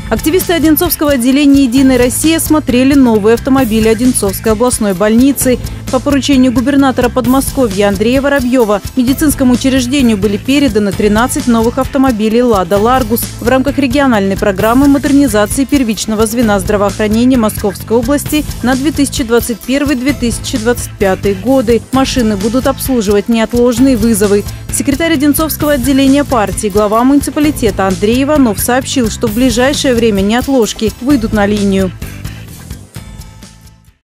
Активисты Одинцовского отделения «Единой России» осмотрели новые автомобили Одинцовской областной больницы. По поручению губернатора Подмосковья Андрея Воробьева медицинскому учреждению были переданы 13 новых автомобилей «Лада Ларгус» в рамках региональной программы модернизации первичного звена здравоохранения Московской области на 2021-2025 годы. Машины будут обслуживать неотложные вызовы. Секретарь Одинцовского отделения партии, глава муниципалитета Андрей Иванов сообщил, что в ближайшее время неотложки выйдут на линию.